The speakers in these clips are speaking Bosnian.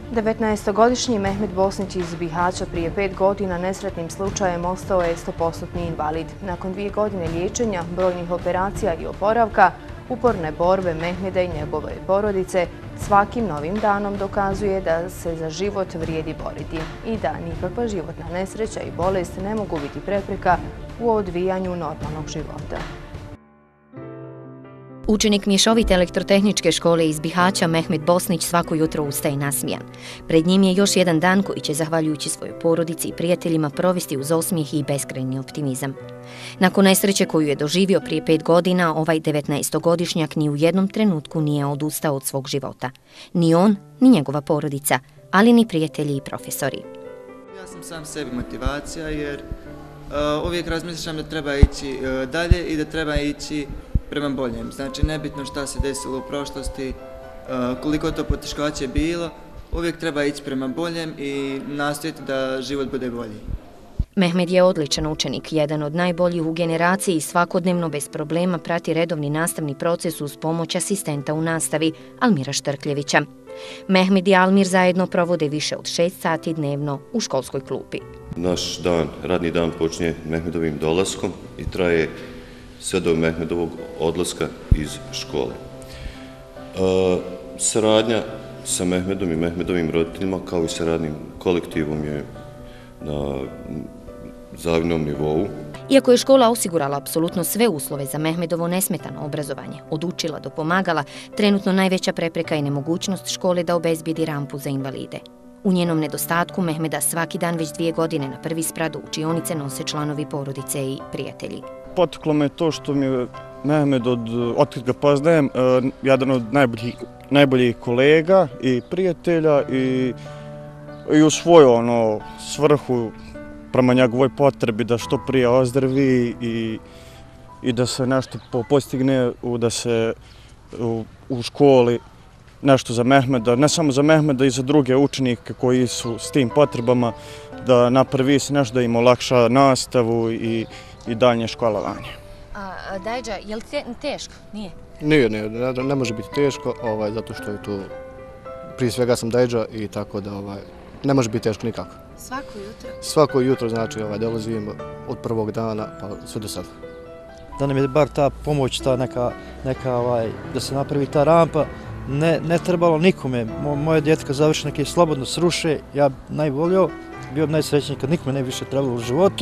19-godišnji Mehmed Bosnić iz Bihaća prije 5 godina nesretnim slučajem ostao je 100% invalid. Nakon 2 godine liječenja, brojnih operacija i oporavka, uporne borbe Mehmeda i njegove porodice svakim novim danom dokazuje da se za život vrijedi boriti i da nikakva životna nesreća i bolest ne mogu biti prepreka u odvijanju normalnog života. Učenik mješovite elektrotehničke škole iz Bihaća Mehmed Bosnić svako jutro ustaje nasmijan. Pred njim je još jedan dan koji će, zahvaljujući svojoj porodici i prijateljima, provesti uz osmijeh i beskrajni optimizam. Nakon nesreće koju je doživio prije 5 godina, ovaj 19-godišnjak ni u jednom trenutku nije odustao od svog života. Ni on, ni njegova porodica, ali ni prijatelji i profesori. Ja sam sam sebi motivacija jer uvijek razmišljam da treba ići dalje i da treba ići prema boljem. Znači, nebitno šta se desilo u prošlosti, koliko to poteškoća je bilo, uvijek treba ići prema boljem i nastojati da život bude bolji. Mehmed je odličan učenik, jedan od najboljih u generaciji i svakodnevno bez problema prati redovni nastavni proces uz pomoć asistenta u nastavi Almira Štrkljevića. Mehmed i Almir zajedno provode više od 6 sati dnevno u školskoj klupi. Naš radni dan počinje Mehmedovim dolaskom i traje sve do Mehmedovog odlaska iz škole. Saradnja sa Mehmedom i Mehmedovim roditeljima kao i sa radnim kolektivom je na zavidnom nivou. Iako je škola osigurala apsolutno sve uslove za Mehmedovo nesmetano obrazovanje, od učila do pomagala, trenutno najveća prepreka je nemogućnost škole da obezbijedi rampu za invalide. U njenom nedostatku Mehmeda svaki dan već 2 godine na prvi sprat do učionice nose članovi porodice i prijatelji. Poteklo me to što mi je Mehmed otkad ga poznajem, jedan od najboljih kolega i prijatelja i u svoju svrhu prema njegovoj potrebi da što prije ozdravi i da se nešto postigne, da se u školi nešto za Mehmeda, ne samo za Mehmeda i za druge učenike koji su s tim potrebama, da napravi se nešto da im olakša nastavu i daljnje školovanje. A Dajđa, je li teško? Nije? Nije, ne može biti teško, zato što je tu, prije svega sam Dajđa i tako da ne može biti teško nikako. Svako jutro? Svako jutro, znači dolazim od prvog dana pa sve do sada. Da nam je bar ta pomoć, ta neka da se napravi ta rampa, ne trebalo nikome. Moje djete kad završi neki slobodno sruše, ja najvolio, bio bi najsrećniji kad nikome ne više trebalo u životu.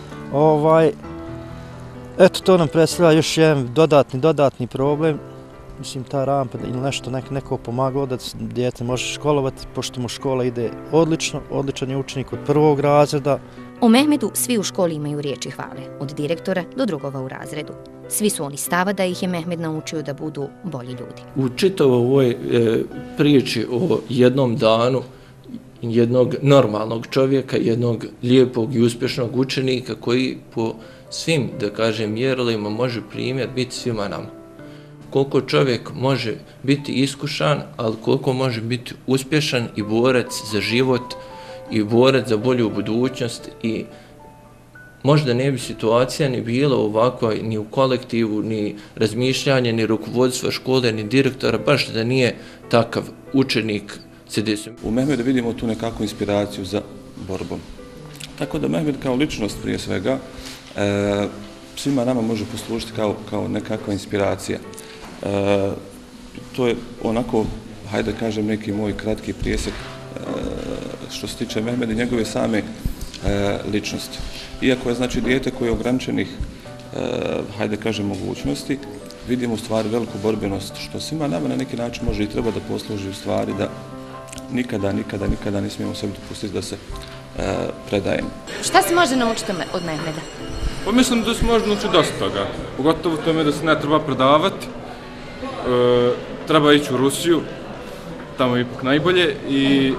Eto, to nam predstavlja još jedan dodatni problem. Mislim, ta rampa ili nešto neko pomagalo da djete može školovati, pošto mu škola ide odlično, odličan je učenik od 1. razreda. O Mehmedu svi u školi imaju riječi hvale, od direktora do drugova u razredu. Svi su oni stava da ih je Mehmed naučio da budu bolji ljudi. U čitavoj ovoj priči o jednom danu jednog normalnog čovjeka, jednog lijepog i uspješnog učenika koji po svim, da kažem, mjerilima može primjer biti svima nama. Koliko čovjek može biti iskušan, ali koliko može biti uspješan i borac za život i borac za bolju budućnost i možda ne bi situacija ni bila ovakva ni u kolektivu, ni razmišljanje, ni rukovodstva škole, ni direktora, baš da nije takav učenik se desio. U Mehmedu vidimo tu nekakvu inspiraciju za borbom. Tako da Mehmed kao ličnost prije svega svima nama može poslužiti kao nekakva inspiracija. To je onako, hajde da kažem, neki moj kratki presjek što se tiče Mehmeda i njegove same ličnosti. Iako je znači dijete koje je ograničenih, hajde da kažem, mogućnosti, vidimo u stvari veliku borbenost što svima nama na neki način može i treba da posluži u stvari da nikada ne smijemo sebi dopustiti da se predajemo. Šta se može naučiti od Mehmeda? Pa mislim da se može naučiti dosta toga, pogotovo tome da se ne treba predavati. Treba ići u Rusiju, tamo je ipak najbolje i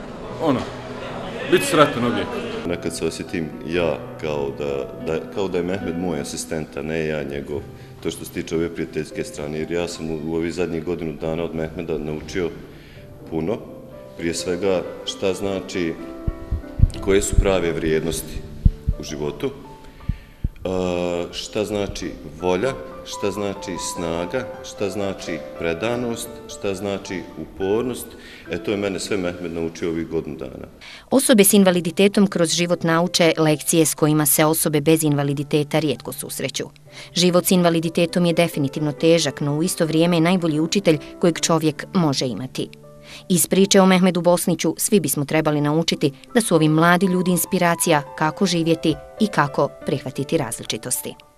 biti sretan uvijek. Nekad se osjetim ja kao da je Mehmed moj asistent, a ne ja njegov, to što se tiče ove prijateljske strane, jer ja sam u ovih zadnjih godinu dana od Mehmeda naučio puno, prije svega šta znači, koje su prave vrijednosti u životu, šta znači volja šta znači snaga, šta znači predanost, šta znači upornost. To je mene sve Mehmed naučio ovih godinu dana. Osobe s invaliditetom kroz život nauče lekcije s kojima se osobe bez invaliditeta rijetko susreću. Život s invaliditetom je definitivno težak, no u isto vrijeme je najbolji učitelj kojeg čovjek može imati. Iz priče o Mehmedu Bosniću svi bismo trebali naučiti da su ovi mladi ljudi inspiracija kako živjeti i kako prihvatiti različitosti.